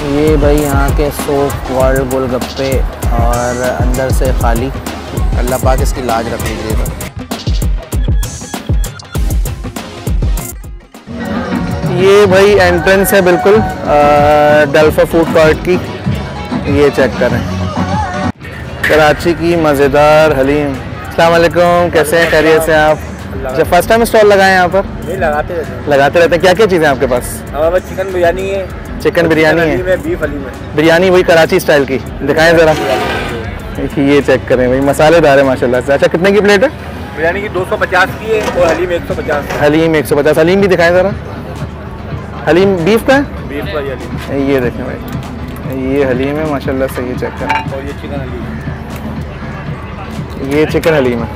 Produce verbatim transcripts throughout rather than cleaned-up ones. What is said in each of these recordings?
ये भाई यहाँ के सोप वर्ल्ड गोलगप्पे और अंदर से खाली। अल्लाह पाक इसकी लाज रख लीजिएगा। ये भाई एंट्रेंस है बिल्कुल डल्फा फूड कोर्ट की। ये चेक करें, कराची की मज़ेदार हलीम। अस्सलाम वालेकुम, कैसे हैं? खैरियत से आप? जब फर्स्ट टाइम स्टॉल लगाए यहाँ पर? नहीं, लगाते रहते हैं। लगाते रहते हैं। क्या क्या चीज़ें आपके पास? हमारे पास चिकन बिरयानी है। चिकन बिरयानी है, बीफ हलीम है। बिरयानी वही कराची स्टाइल की दिखाएं ज़रा। ये चेक करें भाई, मसालेदार है माशाल्लाह से। अच्छा, कितने की प्लेट है? बिरयानी की दो सौ पचास की है और हलीम एक सौ पचास। हलीम एक सौ पचास। हलीम भी दिखाएं ज़रा। हलीम बीफ का है? बीफ का ये हलीम। ये देखें भाई, ये हलीम है माशाल्लाह से। ये चेक करें, और ये चिकन हलीम। ये चिकन हलीम है।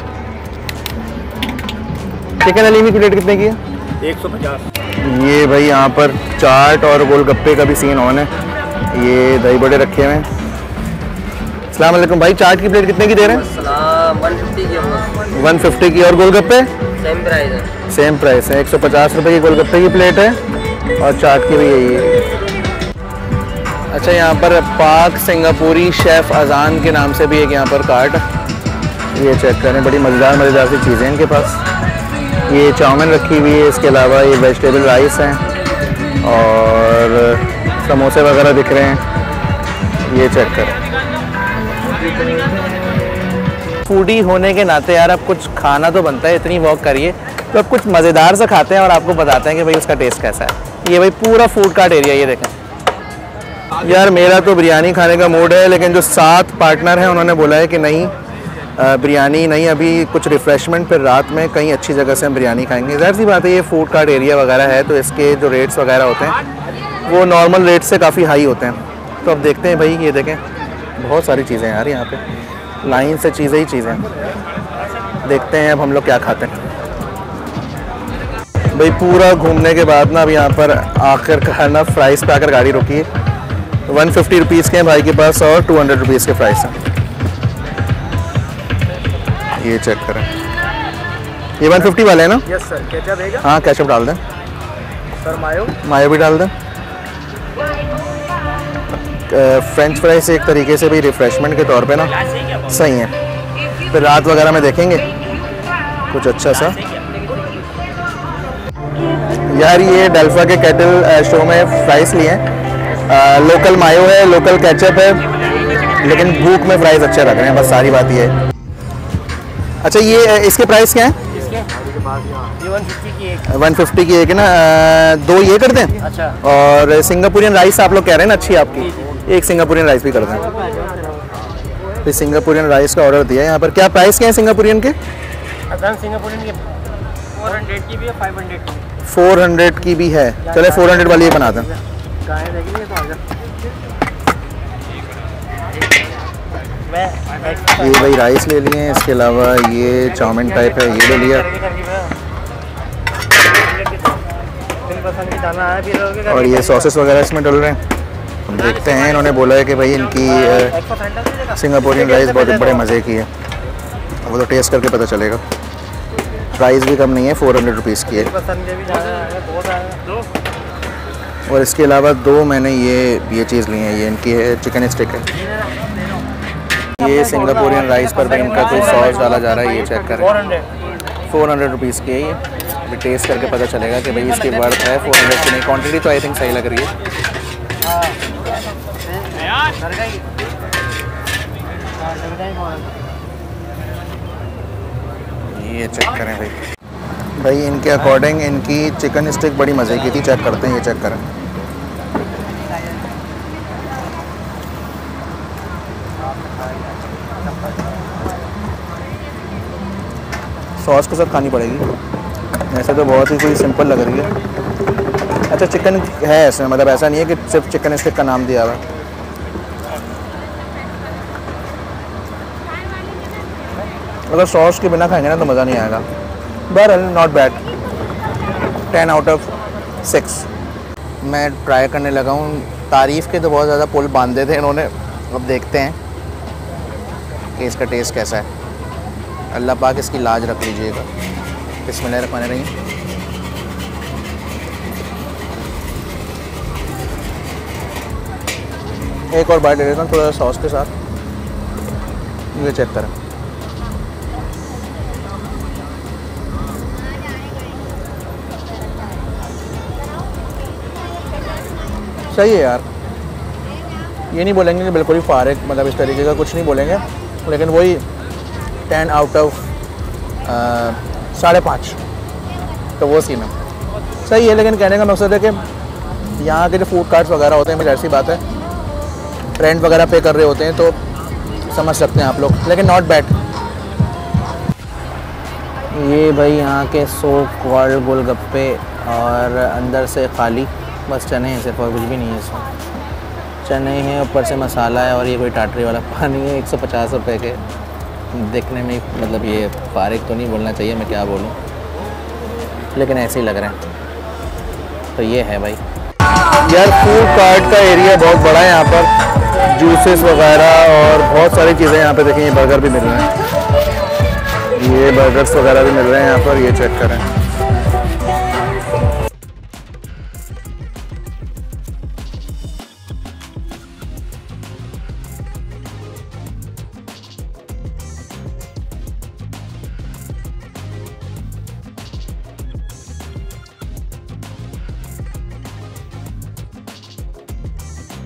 चिकन हलीम की प्लेट कितने की है? एक सौ पचास। ये भाई यहाँ पर चाट और गोलगप्पे का भी सीन ऑन है। ये दही बड़े रखे हुए हैं। अस्सलाम वालेकुम भाई, चाट की प्लेट कितने की दे रहे हैं? वन फिफ्टी की। वन फिफ्टी की। और गोलगप्पे? सेम प्राइस है। सेम प्राइस है। एक सौ पचास रुपये की गोलगप्पे की प्लेट है और चाट की भी यही है। अच्छा, यहाँ पर पाक सिंगापुरी शेफ़ अजान के नाम से भी एक यहाँ पर कार्ट। ये चेक करें, बड़ी मज़ेदार मज़ेदार सी चीज़ें हैं इनके पास। ये चाउमीन रखी हुई है, इसके अलावा ये वेजिटेबल राइस हैं और समोसे वगैरह दिख रहे हैं। ये चेक करें। फूडी होने के नाते यार अब कुछ खाना तो बनता है, इतनी वॉक करिए तो अब कुछ मज़ेदार से खाते हैं और आपको बताते हैं कि भाई उसका टेस्ट कैसा है। ये भाई पूरा फूड कार्ट एरिया, ये देखें यार। मेरा तो बिरयानी खाने का मूड है, लेकिन जो सात पार्टनर हैं उन्होंने बोला है कि नहीं बिरयानी नहीं, अभी कुछ रिफ़्रेशमेंट, फिर रात में कहीं अच्छी जगह से हम बिरयानी खाएंगे। ज़ाहिर सी बात है, ये फूड कार्ट एरिया वगैरह है तो इसके जो रेट्स वगैरह होते हैं वो नॉर्मल रेट से काफ़ी हाई होते हैं। तो अब देखते हैं भाई। ये देखें, बहुत सारी चीज़ें हैं यार यहाँ पे, लाइन से चीज़ें ही चीज़ें। देखते हैं अब हम लोग क्या खाते हैं भाई। पूरा घूमने के बाद ना अब यहाँ पर आखिरकार ना फ्राइज़ पे आकर गाड़ी रुकी है। वन फिफ्टी रुपीज़ के हैं भाई के पास और टू हंड्रेड रुपीज़ के प्राइस हैं। ये चेक करें, ये वन फिफ्टी वाले हैं ना? Yes sir. केचप है? हाँ, केचप डाल दें सर। मायो मायो भी डाल दें। फ्रेंच फ्राइज एक तरीके से भी रिफ़्रेशमेंट के तौर पे ना सही है। फिर रात वगैरह में देखेंगे कुछ अच्छा सा। यार ये डल्फा के केटल शो में फ्राइज़ लिए हैं। लोकल मायो है, लोकल केचप है, लेकिन भूख में फ्राइज़ अच्छे लग रहे हैं, बस सारी बात ये है। अच्छा, ये इसके प्राइस क्या है? इसके ये वन फिफ्टी की एक। वन फिफ्टी की एक है ना। दो ये कर दें। अच्छा। और सिंगापुरियन राइस आप लोग कह रहे हैं ना अच्छी आपकी, एक सिंगापुरियन राइस भी कर दें। तो सिंगापुरियन राइस का ऑर्डर दिया है। यहाँ पर क्या प्राइस क्या है सिंगापुरियन के? सिंगापुरियन की फोर हंड्रेड की भी है, फाइव हंड्रेड की। फोर हंड्रेड की भी है। चले फोर हंड्रेड वाली ये बना दें। ये भाई राइस ले लिए हैं, इसके अलावा ये चाउमीन टाइप है, ये ले लिया। और ये सॉसेस वगैरह इसमें डल रहे हैं। हम देखते हैं, इन्होंने बोला है कि भाई इनकी सिंगापुरियन राइस बहुत बड़े मज़े की है। वो तो टेस्ट करके पता चलेगा। प्राइस भी कम नहीं है, फोर हंड्रेड रुपीज़ की है। और इसके अलावा दो मैंने ये ये चीज़ ली है, ये इनकी है चिकन स्टिक है। ये सिंगापुरियन राइस पर भी इनका कोई सॉस डाला जा रहा है। ये चेक करें, फोर हंड्रेड रुपीज़ की है ये। अभी टेस्ट करके पता चलेगा कि भाई इसकी वर्थ है फोर हंड्रेड की नहीं। क्वांटिटी तो आई थिंक सही लग रही है। ये चेक करें भाई। भाई इनके अकॉर्डिंग इनकी चिकन स्टिक बड़ी मज़े की थी। चेक करते हैं, ये चेक करें। सॉस के साथ खानी पड़ेगी, ऐसे तो बहुत ही कोई सिंपल लग रही है। अच्छा, चिकन है इसमें, मतलब ऐसा नहीं है कि सिर्फ चिकन स्टिक का नाम दिया हुआ है। अगर सॉस के बिना खाएंगे ना तो मज़ा नहीं आएगा। बहरहाल not bad, ten out of six. मैं ट्राई करने लगा हूँ। तारीफ़ के तो बहुत ज़्यादा पुल बांधे थे इन्होंने। अब देखते हैं कि इसका टेस्ट कैसा है। अल्लाह पाक इसकी लाज रख लीजिएगा। बिस्मिल्लाहिर्रहमानिर्रहीम। एक और बाइट ले लेता हूँ थोड़ा सॉस के साथ। ये चेक करें, सही है यार। ये नहीं बोलेंगे कि बिल्कुल ही फारिग, मतलब इस तरीके का कुछ नहीं बोलेंगे, लेकिन वही टेन आउट ऑफ साढ़े पाँच, तो वो सीन है, सही है। लेकिन कहने का मकसद है कि यहाँ के जो फूड कार्ट्स वगैरह होते हैं, ऐसी बात है, रेंट वगैरह पे कर रहे होते हैं तो समझ सकते हैं आप लोग, लेकिन नॉट बैड। ये भाई यहाँ के सो कॉल्ड गोलगप्पे, और अंदर से खाली बस चने हैं सिर्फ, और कुछ भी नहीं है इसमें। चने हैं, ऊपर से मसाला है, और ये कोई टाटरी वाला पानी है। एक सौ पचास रुपये के, देखने में मतलब ये फारिग तो नहीं बोलना चाहिए, मैं क्या बोलूँ, लेकिन ऐसे ही लग रहे हैं। तो ये है भाई यार, फूड कार्ट का एरिया बहुत बड़ा है यहाँ पर, जूसेस वगैरह और बहुत सारी चीज़ें यहाँ पे देखें। ये बर्गर भी मिल रहे हैं, ये बर्गर्स वगैरह भी मिल रहे हैं यहाँ पर, ये चेक करें।